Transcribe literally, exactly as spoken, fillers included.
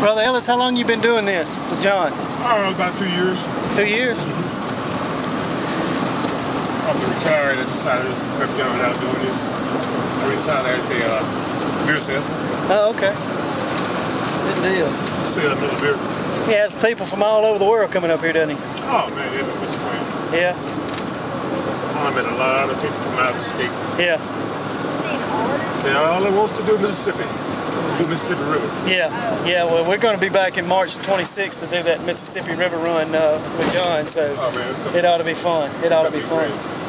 Brother Ellis, how long you been doing this with John? Oh, about two years. Two years? After retiring, I decided to help John out doing this. I retired as a uh, beer salesman. Oh, okay. Good deal. Sell a little beer. He has people from all over the world coming up here, doesn't he? Oh, man, every which way. Yeah. I met a lot of people from out of the state. Yeah. Yeah, all it wants to do is Mississippi. Do Mississippi River. Yeah, yeah. Well, we're going to be back in March twenty-sixth to do that Mississippi River run uh, with John, so oh, man, it's gonna it ought to be fun. It ought to be, be fun. Great.